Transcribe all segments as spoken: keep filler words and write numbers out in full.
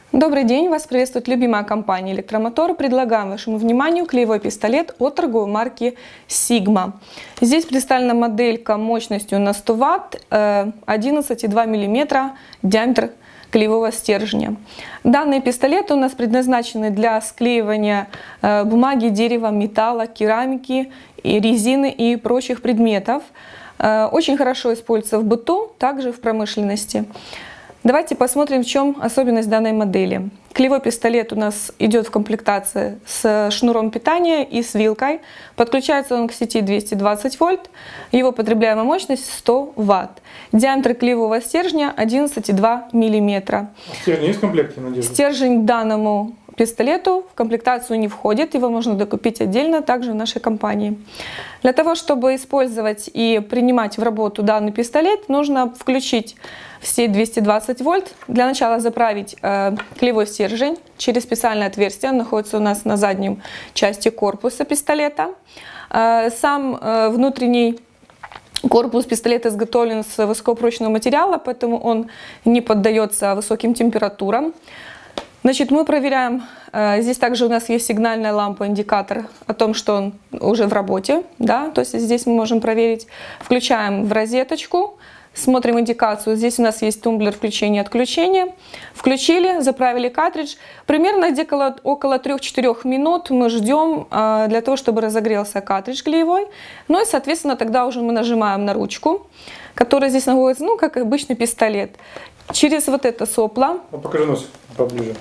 Добрый день! Вас приветствует любимая компания «Электромотор». Предлагаем вашему вниманию клеевой пистолет от торговой марки Sigma. Здесь представлена моделька мощностью на сто ватт, одиннадцать и два миллиметра диаметр клеевого стержня. Данные пистолеты у нас предназначены для склеивания бумаги, дерева, металла, керамики, и резины и прочих предметов. Очень хорошо используется в быту, также в промышленности. Давайте посмотрим, в чем особенность данной модели. Клеевой пистолет у нас идет в комплектации с шнуром питания и с вилкой. Подключается он к сети двести двадцать вольт. Его потребляемая мощность сто ватт. Диаметр клеевого стержня одиннадцать и два миллиметра. Стержень есть в комплекте, Надежда? Стержень к данному пистолету в комплектацию не входит. Его можно докупить отдельно также в нашей компании. Для того, чтобы использовать и принимать в работу данный пистолет, нужно включить все двести двадцать вольт. Для начала заправить э, клеевой стержень через специальное отверстие. Он находится у нас на заднем части корпуса пистолета. Э, сам э, внутренний корпус пистолета изготовлен с высокопрочного материала, поэтому он не поддается высоким температурам. Значит, мы проверяем, э, здесь также у нас есть сигнальная лампа, индикатор о том, что он уже в работе, да, то есть здесь мы можем проверить. Включаем в розеточку, смотрим индикацию, здесь у нас есть тумблер включения-отключения. Включили, заправили картридж. Примерно где-то около трёх-четырёх минут мы ждем э, для того, чтобы разогрелся картридж клеевой. Ну и, соответственно, тогда уже мы нажимаем на ручку, которая здесь находится, ну, как обычный пистолет. Через вот это сопло. Ну, покажи носик поближе.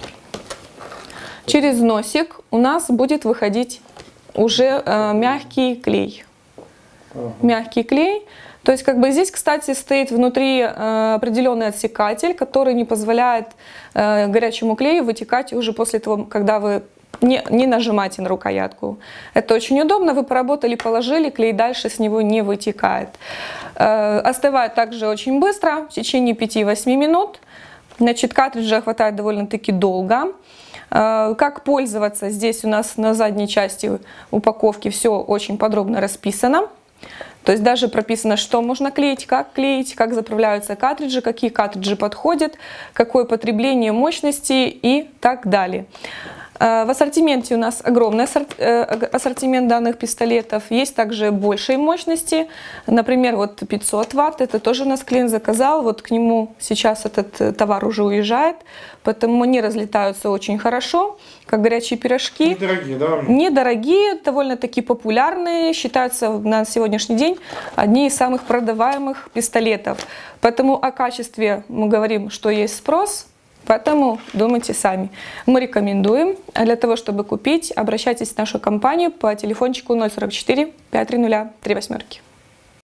Через носик у нас будет выходить уже э, мягкий клей. Ага. Мягкий клей. То есть, как бы здесь, кстати, стоит внутри э, определенный отсекатель, который не позволяет э, горячему клею вытекать уже после того, когда вы не, не нажимаете на рукоятку. Это очень удобно. Вы поработали, положили, клей дальше с него не вытекает. Э, остывает также очень быстро, в течение пяти-восьми минут. Значит, картриджа хватает довольно-таки долго. Э, как пользоваться? Здесь у нас на задней части упаковки все очень подробно расписано. То есть даже прописано, что можно клеить, как клеить, как заправляются картриджи, какие картриджи подходят, какое потребление мощности и так далее. В ассортименте у нас огромный ассортимент данных пистолетов. Есть также большей мощности. Например, вот пятьсот ватт. Это тоже у нас клиент заказал. Вот к нему сейчас этот товар уже уезжает. Поэтому они разлетаются очень хорошо, как горячие пирожки. Недорогие, да? Недорогие, довольно-таки популярные. Считаются на сегодняшний день одни из самых продаваемых пистолетов. Поэтому о качестве мы говорим, что есть спрос. Поэтому думайте сами. Мы рекомендуем. А для того, чтобы купить, обращайтесь в нашу компанию по телефончику ноль сорок четыре пятьсот тридцать три восемь.